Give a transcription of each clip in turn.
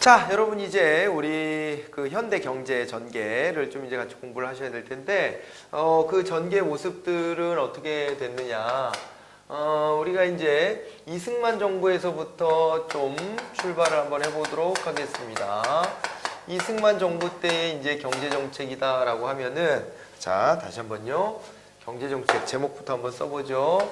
자, 여러분 이제 우리 그 현대 경제 전개를 좀 이제 같이 공부를 하셔야 될 텐데, 그 전개 모습들은 어떻게 됐느냐. 우리가 이제 이승만 정부에서부터 좀 출발을 한번 해보도록 하겠습니다. 이승만 정부 때의 이제 경제정책이다라고 하면은, 자, 다시 한번요. 경제정책 제목부터 한번 써보죠.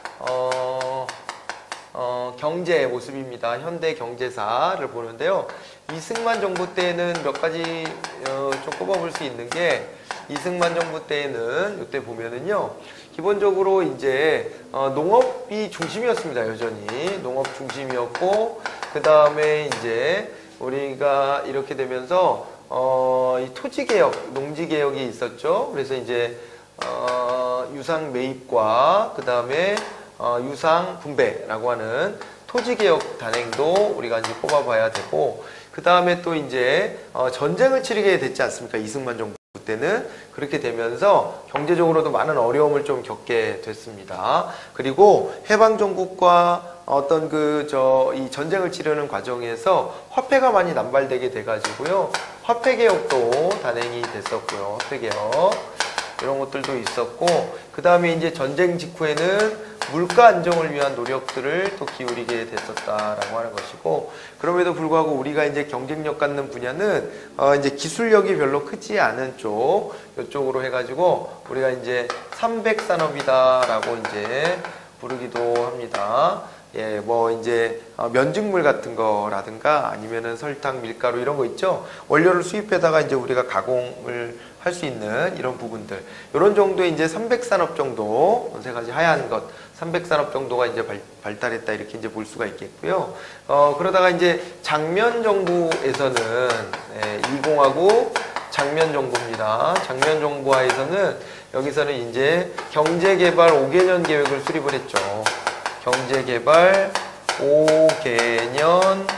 경제의 모습입니다. 현대 경제사를 보는데요. 이승만 정부 때는 몇 가지 좀 꼽아볼 수 있는 게, 이승만 정부 때는 이때 보면은요, 기본적으로 이제 농업이 중심이었습니다. 여전히 농업 중심이었고, 그 다음에 이제 우리가 이렇게 되면서 이 토지개혁, 농지개혁이 있었죠. 그래서 이제 유상 매입과 그 다음에 유상 분배라고 하는 토지개혁 단행도 우리가 이제 꼽아봐야 되고, 그 다음에 또 이제 전쟁을 치르게 됐지 않습니까? 이승만 정부 때는. 그렇게 되면서 경제적으로도 많은 어려움을 좀 겪게 됐습니다. 그리고 해방정국과 어떤 이 전쟁을 치르는 과정에서 화폐가 많이 남발되게 돼가지고요. 화폐개혁도 단행이 됐었고요. 화폐개혁. 이런 것들도 있었고, 그 다음에 이제 전쟁 직후에는 물가 안정을 위한 노력들을 또 기울이게 됐었다라고 하는 것이고, 그럼에도 불구하고 우리가 이제 경쟁력 갖는 분야는 이제 기술력이 별로 크지 않은 쪽, 이쪽으로 해가지고 우리가 이제 300산업이다라고 이제 부르기도 합니다. 예, 뭐 이제 면직물 같은 거라든가 아니면은 설탕, 밀가루 이런 거 있죠. 원료를 수입해다가 이제 우리가 가공을 할 수 있는 이런 부분들, 이런 정도의 이제 300산업 정도, 세 가지 하얀 것, 300산업 정도가 이제 발달했다 이렇게 이제 볼 수가 있겠고요. 그러다가 이제 장면 정부에서는 20하고 장면 정부입니다. 장면 정부하에서는 여기서는 이제 경제개발 5개년 계획을 수립을 했죠. 경제개발 5개년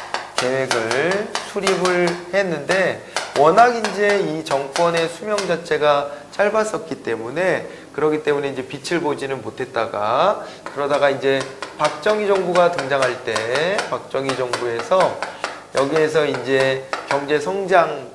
계획을 수립을 했는데, 워낙 이제 이 정권의 수명 자체가 짧았었기 때문에, 그러기 때문에 이제 빛을 보지는 못했다가, 그러다가 이제 박정희 정부가 등장할 때, 박정희 정부에서 여기에서 이제 경제 성장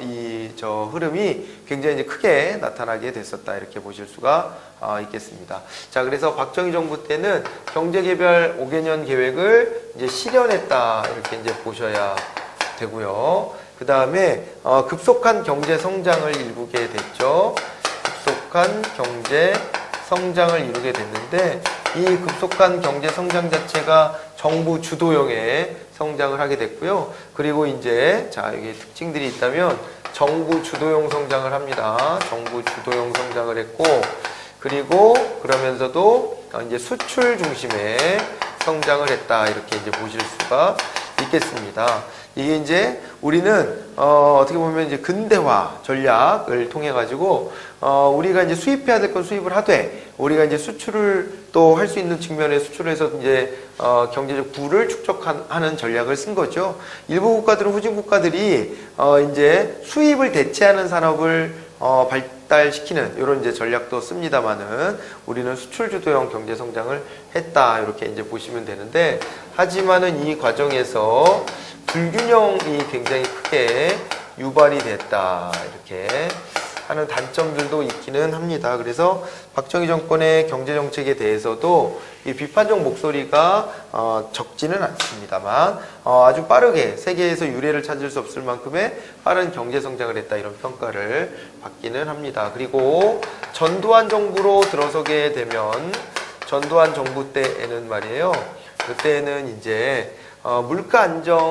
흐름이 굉장히 이제 크게 나타나게 됐었다 이렇게 보실 수가 있겠습니다. 자, 그래서 박정희 정부 때는 경제개발 5개년 계획을 이제 실현했다 이렇게 이제 보셔야 되고요. 그 다음에 급속한 경제 성장을 이루게 됐죠. 급속한 경제 성장을 이루게 됐는데, 이 급속한 경제 성장 자체가 정부 주도형의 성장을 하게 됐고요. 그리고 이제 자, 여기 특징들이 있다면 정부 주도형 성장을 합니다. 정부 주도형 성장을 했고, 그리고 그러면서도 이제 수출 중심의 성장을 했다 이렇게 이제 보실 수가 있겠습니다. 이게 이제 우리는 어떻게 보면 이제 근대화 전략을 통해 가지고 우리가 이제 수입해야 될 건 수입을 하되, 우리가 이제 수출을 또 할 수 있는 측면에 수출해서 이제 경제적 부를 축적하는 전략을 쓴 거죠. 일부 국가들은, 후진 국가들이 이제 수입을 대체하는 산업을 발달시키는 이런 이제 전략도 씁니다만은, 우리는 수출 주도형 경제 성장을 했다 이렇게 이제 보시면 되는데, 하지만은 이 과정에서 불균형이 굉장히 크게 유발이 됐다 이렇게 하는 단점들도 있기는 합니다. 그래서 박정희 정권의 경제정책에 대해서도 이 비판적 목소리가 적지는 않습니다만, 아주 빠르게 세계에서 유례를 찾을 수 없을 만큼의 빠른 경제성장을 했다 이런 평가를 받기는 합니다. 그리고 전두환 정부로 들어서게 되면, 전두환 정부 때에는 말이에요, 그때는 이제 물가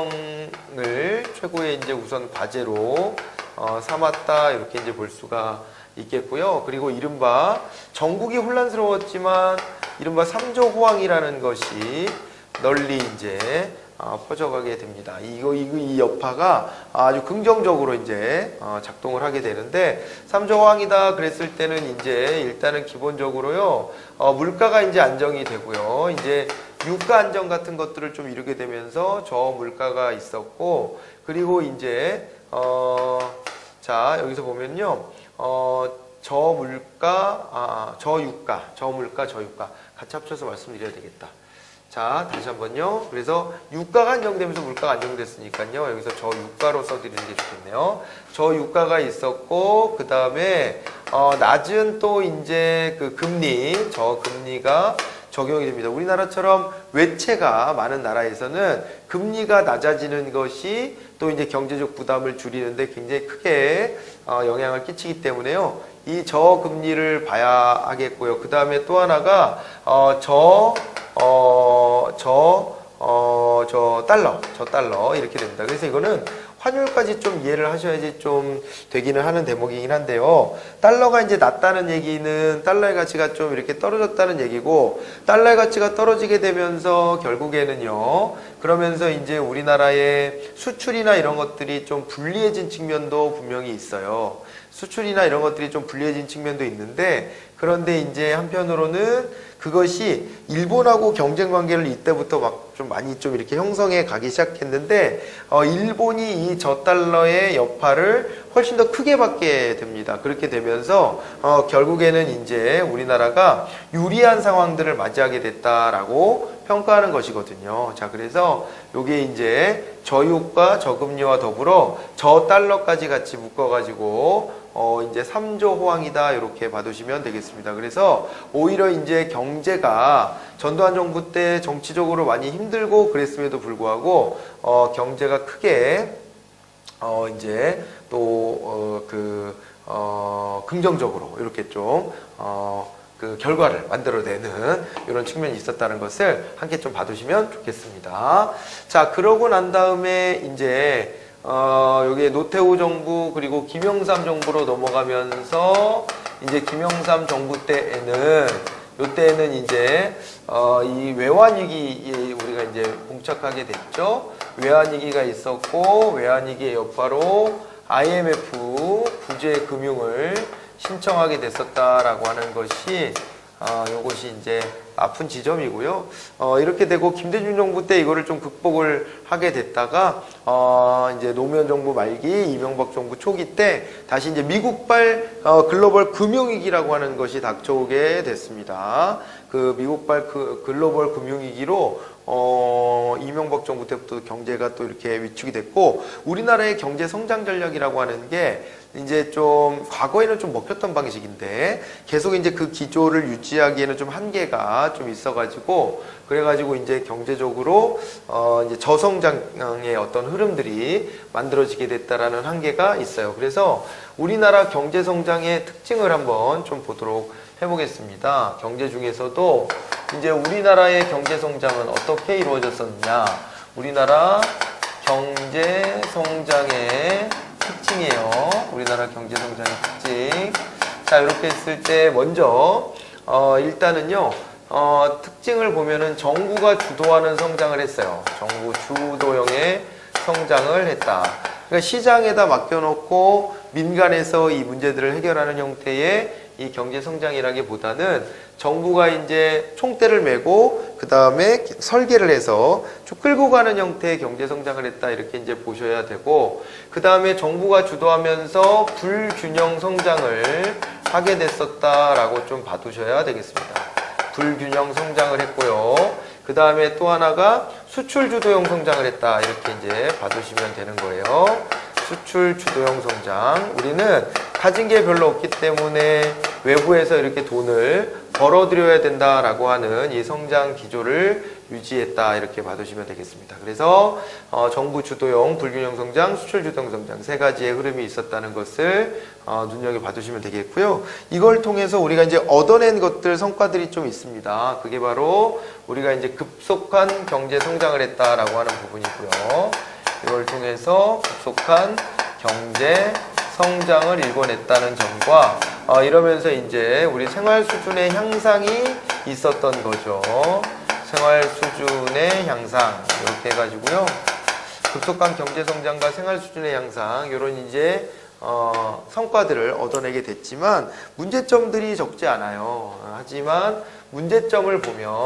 안정을 최고의 이제 우선 과제로 삼았다 이렇게 이제 볼 수가 있겠고요. 그리고 이른바 전국이 혼란스러웠지만 이른바 3조 호황이라는 것이 널리 이제 퍼져가게 됩니다. 이 여파가 아주 긍정적으로 이제 작동을 하게 되는데, 3조 호황이다 그랬을 때는 이제 일단은 기본적으로요, 물가가 이제 안정이 되고요. 이제 유가 안정 같은 것들을 좀 이루게 되면서 저물가가 있었고, 그리고 이제 자, 여기서 보면요, 저물가, 저유가, 저물가, 저유가 같이 합쳐서 말씀드려야 되겠다. 자, 다시 한번요. 그래서 유가가 안정되면서 물가가 안정됐으니까요. 여기서 저 유가로 써드리는 게 좋겠네요. 저 유가가 있었고, 그 다음에, 낮은 또 이제 그 금리, 저 금리가 적용이 됩니다. 우리나라처럼 외채가 많은 나라에서는 금리가 낮아지는 것이 또 이제 경제적 부담을 줄이는데 굉장히 크게 영향을 끼치기 때문에요. 이 저금리를 봐야 하겠고요. 그 다음에 또 하나가 저 달러 이렇게 됩니다. 그래서 이거는 환율까지 좀 이해를 하셔야지 좀 되기는 하는 대목이긴 한데요. 달러가 이제 낮다는 얘기는 달러의 가치가 좀 이렇게 떨어졌다는 얘기고, 달러의 가치가 떨어지게 되면서 결국에는요, 그러면서 이제 우리나라의 수출이나 이런 것들이 좀 불리해진 측면도 분명히 있어요. 수출이나 이런 것들이 좀 불리해진 측면도 있는데, 그런데 이제 한편으로는 그것이 일본하고 경쟁 관계를 이때부터 막 좀 많이 좀 이렇게 형성해 가기 시작했는데, 일본이 이 저달러의 여파를 훨씬 더 크게 받게 됩니다. 그렇게 되면서 결국에는 이제 우리나라가 유리한 상황들을 맞이하게 됐다라고 평가하는 것이거든요. 자, 그래서 요게 이제 저유가 저금리와 더불어 저달러까지 같이 묶어가지고 이제 3조 호황이다 이렇게 봐두시면 되겠습니다. 그래서 오히려 이제 경제가 전두환 정부 때 정치적으로 많이 힘들고 그랬음에도 불구하고 경제가 크게 이제 또 긍정적으로 이렇게 좀 그 결과를 만들어내는 이런 측면이 있었다는 것을 함께 좀 봐두시면 좋겠습니다. 자, 그러고 난 다음에 이제 여기 노태우 정부 그리고 김영삼 정부로 넘어가면서 이제 김영삼 정부 때에는 요때는 이제 이 외환위기에 우리가 이제 봉착하게 됐죠. 외환위기가 있었고, 외환위기의 여파로 IMF 구제 금융을 신청하게 됐었다라고 하는 것이 요것이 이제 아픈 지점이고요. 이렇게 되고 김대중 정부 때 이거를 좀 극복을 하게 됐다가 이제 노무현 정부 말기, 이명박 정부 초기 때 다시 이제 미국발 글로벌 금융위기라고 하는 것이 닥쳐오게 됐습니다. 그 미국발 글로벌 금융위기로 이명박 정부 때부터 경제가 또 이렇게 위축이 됐고, 우리나라의 경제 성장 전략이라고 하는 게 이제 좀 과거에는 좀 먹혔던 방식인데 계속 이제 그 기조를 유지하기에는 좀 한계가 좀 있어가지고, 그래가지고 이제 경제적으로 이제 저성장의 어떤 흐름들이 만들어지게 됐다라는 한계가 있어요. 그래서 우리나라 경제 성장의 특징을 한번 좀 보도록 해보겠습니다. 경제 중에서도 이제 우리나라의 경제 성장은 어떻게 이루어졌었느냐, 우리나라 경제 성장의 특징이에요. 우리나라 경제 성장의 특징. 자, 이렇게 했을 때 먼저 일단은요 특징을 보면은 정부가 주도하는 성장을 했어요. 정부 주도형의 성장을 했다. 그러니까 시장에다 맡겨놓고 민간에서 이 문제들을 해결하는 형태의 이 경제 성장이라기보다는 정부가 이제 총대를 메고 그 다음에 설계를 해서 쭉 끌고 가는 형태의 경제 성장을 했다, 이렇게 이제 보셔야 되고, 그 다음에 정부가 주도하면서 불균형 성장을 하게 됐었다라고 좀 봐두셔야 되겠습니다. 불균형 성장을 했고요. 그 다음에 또 하나가 수출 주도형 성장을 했다, 이렇게 이제 봐두시면 되는 거예요. 수출 주도형 성장. 우리는 가진 게 별로 없기 때문에 외부에서 이렇게 돈을 벌어들여야 된다라고 하는 이 성장 기조를 유지했다, 이렇게 봐두시면 되겠습니다. 그래서 정부 주도형 불균형 성장, 수출 주도형 성장 세 가지의 흐름이 있었다는 것을 눈여겨봐두시면 되겠고요. 이걸 통해서 우리가 이제 얻어낸 것들, 성과들이 좀 있습니다. 그게 바로 우리가 이제 급속한 경제 성장을 했다라고 하는 부분이고요. 이걸 통해서 급속한 경제 성장을 일궈냈다는 점과 이러면서 이제 우리 생활 수준의 향상이 있었던 거죠. 생활 수준의 향상, 이렇게 해가지고요. 급속한 경제 성장과 생활 수준의 향상, 이런 이제 성과들을 얻어내게 됐지만 문제점들이 적지 않아요. 하지만 문제점을 보면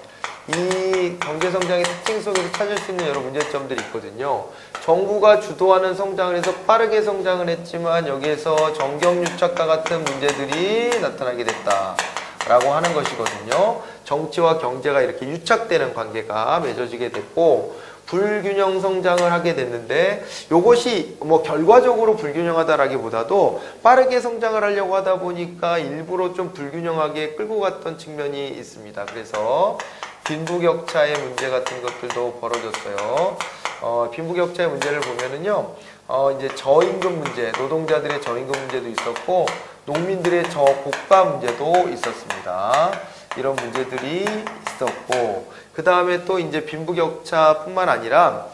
이 경제성장의 특징 속에서 찾을 수 있는 여러 문제점들이 있거든요. 정부가 주도하는 성장을 해서 빠르게 성장을 했지만 여기에서 정경유착과 같은 문제들이 나타나게 됐다. 라고 하는 것이거든요. 정치와 경제가 이렇게 유착되는 관계가 맺어지게 됐고, 불균형 성장을 하게 됐는데, 이것이 뭐 결과적으로 불균형하다라기보다도 빠르게 성장을 하려고 하다 보니까 일부러 좀 불균형하게 끌고 갔던 측면이 있습니다. 그래서 빈부격차의 문제 같은 것들도 벌어졌어요. 빈부격차의 문제를 보면은요, 이제 저임금 문제, 노동자들의 저임금 문제도 있었고, 농민들의 저고가 문제도 있었습니다. 이런 문제들이 있었고, 그 다음에 또 이제 빈부격차뿐만 아니라,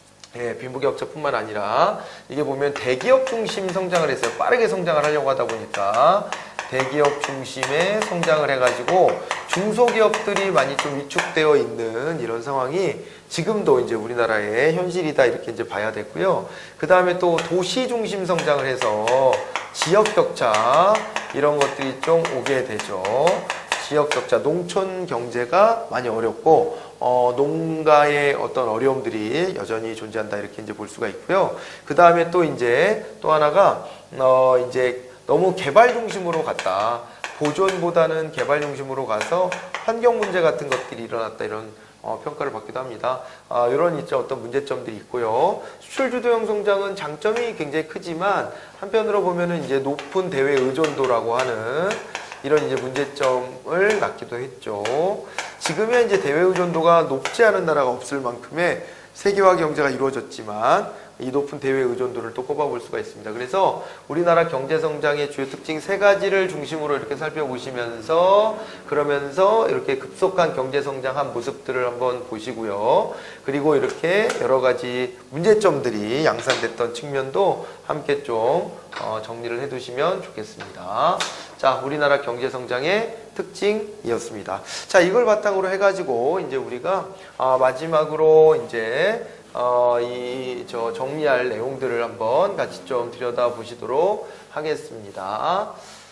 이게 보면 대기업 중심 성장을 했어요. 빠르게 성장을 하려고 하다 보니까 대기업 중심의 성장을 해가지고 중소기업들이 많이 좀 위축되어 있는 이런 상황이 지금도 이제 우리나라의 현실이다, 이렇게 이제 봐야 되고요. 그 다음에 또 도시 중심 성장을 해서 지역 격차 이런 것들이 좀 오게 되죠. 지역 격차, 농촌 경제가 많이 어렵고 농가의 어떤 어려움들이 여전히 존재한다, 이렇게 이제 볼 수가 있고요. 그 다음에 또 이제 또 하나가 이제 너무 개발 중심으로 갔다. 보존보다는 개발 중심으로 가서 환경 문제 같은 것들이 일어났다, 이런 평가를 받기도 합니다. 이런 이제 어떤 문제점들이 있고요. 수출 주도형 성장은 장점이 굉장히 크지만 한편으로 보면은 이제 높은 대외 의존도라고 하는 이런 이제 문제점을 낳기도 했죠. 지금의 이제 대외 의존도가 높지 않은 나라가 없을 만큼의 세계화 경제가 이루어졌지만 이 높은 대외 의존도를 또 꼽아볼 수가 있습니다. 그래서 우리나라 경제 성장의 주요 특징 3가지를 중심으로 이렇게 살펴보시면서 그러면서 이렇게 급속한 경제 성장한 모습들을 한번 보시고요. 그리고 이렇게 여러 가지 문제점들이 양산됐던 측면도 함께 좀 정리를 해두시면 좋겠습니다. 자, 우리나라 경제 성장의 특징이었습니다. 자, 이걸 바탕으로 해가지고 이제 우리가 마지막으로 이제 정리할 내용들을 한번 같이 좀 들여다 보시도록 하겠습니다.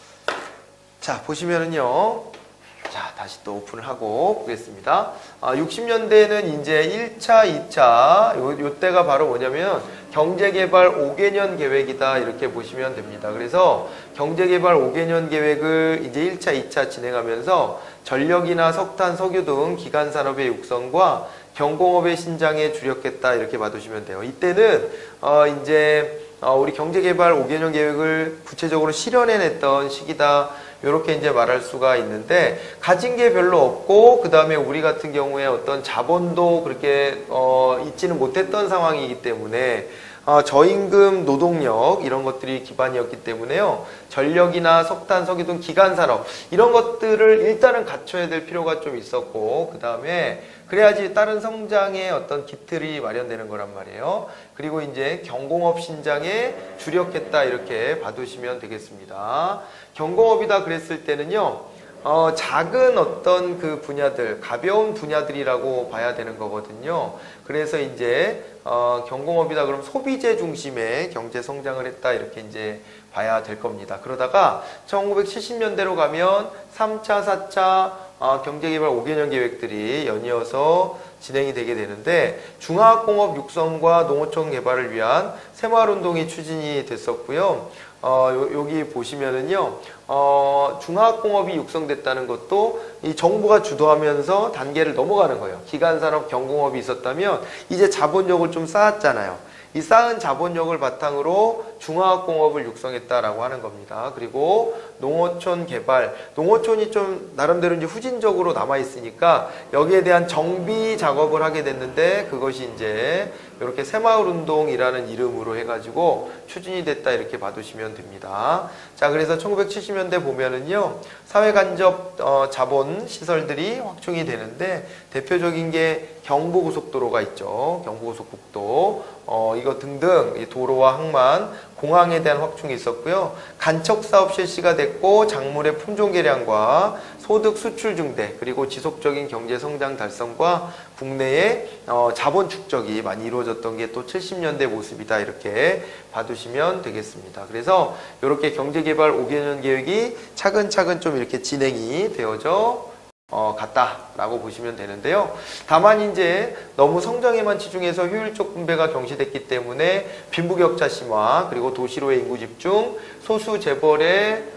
자, 보시면은요. 자, 다시 또 오픈을 하고 보겠습니다. 60년대에는 이제 1차, 2차, 요 때가 바로 뭐냐면 경제개발 5개년 계획이다, 이렇게 보시면 됩니다. 그래서 경제개발 5개년 계획을 이제 1차, 2차 진행하면서 전력이나 석탄, 석유 등 기간산업의 육성과 경공업의 신장에 주력했다, 이렇게 봐두시면 돼요. 이때는 이제 우리 경제개발 5개년 계획을 구체적으로 실현해냈던 시기다, 이렇게 이제 말할 수가 있는데, 가진 게 별로 없고 그 다음에 우리 같은 경우에 어떤 자본도 그렇게 있지는 못했던 상황이기 때문에 저임금 노동력 이런 것들이 기반이었기 때문에요. 전력이나 석탄, 석유 등 기간산업 이런 것들을 일단은 갖춰야 될 필요가 좀 있었고, 그 다음에 그래야지 다른 성장의 어떤 기틀이 마련되는 거란 말이에요. 그리고 이제 경공업 신장에 주력했다, 이렇게 봐두시면 되겠습니다. 경공업이다 그랬을 때는요, 작은 어떤 그 분야들, 가벼운 분야들이라고 봐야 되는 거거든요. 그래서 이제 경공업이다 그러면 소비재 중심의 경제 성장을 했다, 이렇게 이제 봐야 될 겁니다. 그러다가 1970년대로 가면 3차, 4차 경제개발 5개년 계획들이 연이어서 진행이 되게 되는데, 중화학공업 육성과 농어촌 개발을 위한 새마을운동이 추진이 됐었고요. 여기 보시면은요, 중화학공업이 육성됐다는 것도 이 정부가 주도하면서 단계를 넘어가는 거예요. 기간산업 경공업이 있었다면 이제 자본력을 좀 쌓았잖아요. 이 쌓은 자본력을 바탕으로 중화학공업을 육성했다라고 하는 겁니다. 그리고 농어촌 개발, 농어촌이 좀 나름대로 이제 후진적으로 남아 있으니까 여기에 대한 정비 작업을 하게 됐는데, 그것이 이제 이렇게 새마을운동이라는 이름으로 해가지고 추진이 됐다, 이렇게 봐두시면 됩니다. 자, 그래서 1970년대 보면은요, 사회간접 자본 시설들이 확충이 되는데, 대표적인 게 경부고속도로가 있죠. 경부고속국도, 이거 등등 도로와 항만, 공항에 대한 확충이 있었고요. 간척사업 실시가 됐고, 작물의 품종 개량과 소득 수출 증대, 그리고 지속적인 경제 성장 달성과 국내의 자본 축적이 많이 이루어졌던 게 또 70년대 모습이다, 이렇게 봐두시면 되겠습니다. 그래서 이렇게 경제개발 5개년 계획이 차근차근 좀 이렇게 진행이 되어져 갔다라고 보시면 되는데요. 다만 이제 너무 성장에만 치중해서 효율적 분배가 경시됐기 때문에 빈부격차 심화, 그리고 도시로의 인구 집중, 소수 재벌의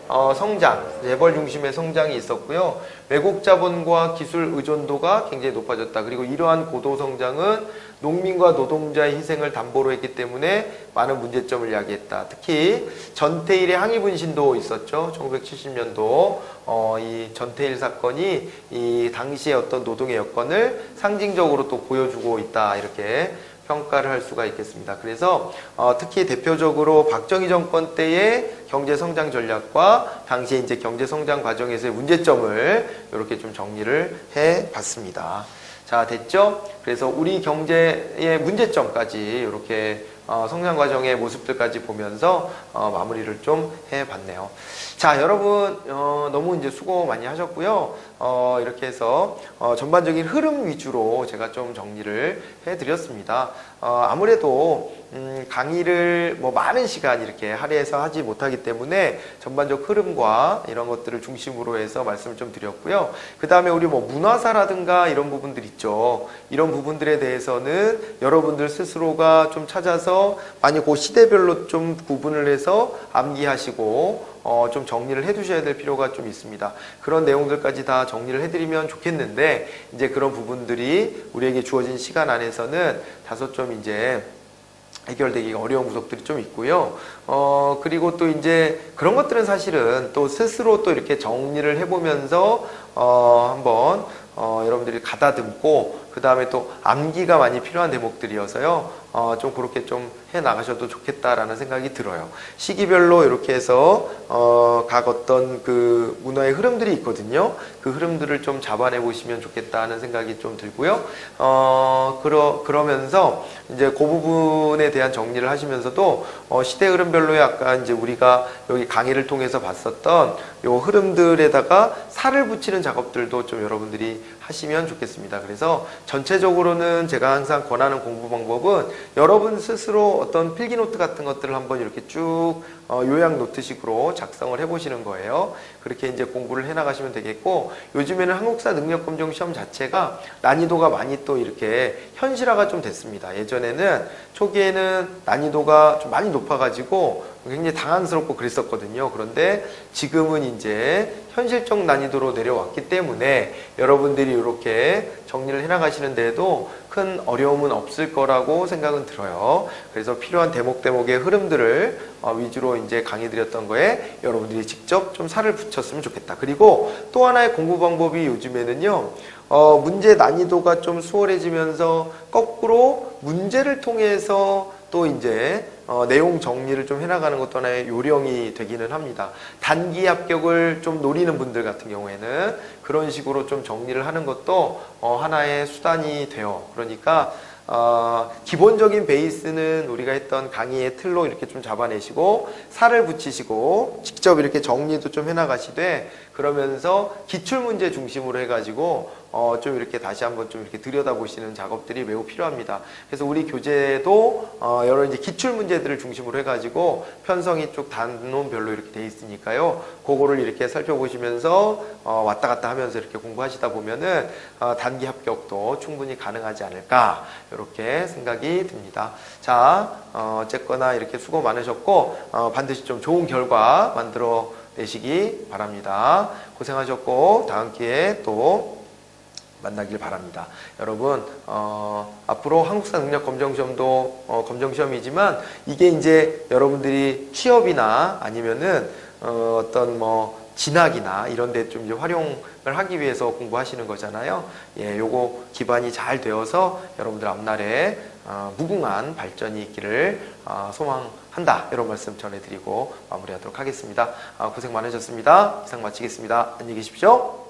성장, 재벌 중심의 성장이 있었고요. 외국 자본과 기술 의존도가 굉장히 높아졌다. 그리고 이러한 고도 성장은 농민과 노동자의 희생을 담보로 했기 때문에 많은 문제점을 야기했다. 특히 전태일의 항의분신도 있었죠. 1970년도 이 전태일 사건이 이 당시의 어떤 노동의 여건을 상징적으로 또 보여주고 있다. 이렇게 평가를 할 수가 있겠습니다. 그래서 특히 대표적으로 박정희 정권 때의 경제 성장 전략과 당시에 이제 경제 성장 과정에서의 문제점을 이렇게 좀 정리를 해 봤습니다. 자, 됐죠? 그래서 우리 경제의 문제점까지 이렇게 성장 과정의 모습들까지 보면서 마무리를 좀 해봤네요. 자, 여러분 너무 이제 수고 많이 하셨고요. 이렇게 해서 전반적인 흐름 위주로 제가 좀 정리를 해드렸습니다. 아무래도 강의를 뭐 많은 시간 이렇게 할애해서 하지 못하기 때문에 전반적 흐름과 이런 것들을 중심으로 해서 말씀을 좀 드렸고요. 그 다음에 우리 뭐 문화사라든가 이런 부분들 있죠. 이런 부분들에 대해서는 여러분들 스스로가 좀 찾아서 만약 그 시대별로 좀 구분을 해서 암기하시고 좀 정리를 해두셔야 될 필요가 좀 있습니다. 그런 내용들까지 다 정리를 해드리면 좋겠는데 이제 그런 부분들이 우리에게 주어진 시간 안에서는 다소 좀 이제 해결되기가 어려운 구석들이 좀 있고요. 그리고 또 이제 그런 것들은 사실은 또 스스로 또 이렇게 정리를 해보면서 한번 여러분들이 가다듬고 그 다음에 또 암기가 많이 필요한 대목들이어서요. 좀 그렇게 좀 해 나가셔도 좋겠다라는 생각이 들어요. 시기별로 이렇게 해서 각 어떤 그 문화의 흐름들이 있거든요. 그 흐름들을 좀 잡아내 보시면 좋겠다는 생각이 좀 들고요. 그러면서 이제 그 부분에 대한 정리를 하시면서도 시대 흐름별로의 아까 이제 우리가 여기 강의를 통해서 봤었던 요 흐름들에다가 살을 붙이는 작업들도 좀 여러분들이 하시면 좋겠습니다. 그래서 전체적으로는 제가 항상 권하는 공부 방법은 여러분 스스로 어떤 필기노트 같은 것들을 한번 이렇게 쭉 요약 노트식으로 작성을 해보시는 거예요. 그렇게 이제 공부를 해나가시면 되겠고, 요즘에는 한국사 능력검정 시험 자체가 난이도가 많이 또 이렇게 현실화가 좀 됐습니다. 예전에는 초기에는 난이도가 좀 많이 높아가지고 굉장히 당황스럽고 그랬었거든요. 그런데 지금은 이제 현실적 난이도로 내려왔기 때문에 여러분들이 이렇게 정리를 해나가시는 데에도 큰 어려움은 없을 거라고 생각은 들어요. 그래서 필요한 대목의 흐름들을 위주로 이제 강의 드렸던 거에 여러분들이 직접 좀 살을 붙였으면 좋겠다. 그리고 또 하나의 공부 방법이 요즘에는요, 문제 난이도가 좀 수월해지면서 거꾸로 문제를 통해서 또 이제 내용 정리를 좀 해나가는 것도 하나의 요령이 되기는 합니다. 단기 합격을 좀 노리는 분들 같은 경우에는 그런 식으로 좀 정리를 하는 것도 하나의 수단이 돼요. 그러니까 기본적인 베이스는 우리가 했던 강의의 틀로 이렇게 좀 잡아내시고 살을 붙이시고 직접 이렇게 정리도 좀 해나가시되, 그러면서 기출문제 중심으로 해가지고 좀 이렇게 다시 한번 좀 이렇게 들여다보시는 작업들이 매우 필요합니다. 그래서 우리 교재도 여러 이제 기출문제들을 중심으로 해가지고 편성이 쭉 단원별로 이렇게 돼 있으니까요. 그거를 이렇게 살펴보시면서 왔다 갔다 하면서 이렇게 공부하시다 보면은 단기 합격도 충분히 가능하지 않을까, 이렇게 생각이 듭니다. 자, 어쨌거나 이렇게 수고 많으셨고 반드시 좀 좋은 결과 만들어 내시기 바랍니다. 고생하셨고 다음 기회에 또 만나길 바랍니다. 여러분, 앞으로 한국사 능력 검정시험도 검정시험이지만 이게 이제 여러분들이 취업이나 아니면은 어떤 뭐 진학이나 이런 데 좀 이제 활용을 하기 위해서 공부하시는 거잖아요. 예, 요거 기반이 잘 되어서 여러분들 앞날에 무궁한 발전이 있기를 소망한다. 이런 말씀 전해드리고 마무리하도록 하겠습니다. 고생 많으셨습니다. 이상 마치겠습니다. 안녕히 계십시오.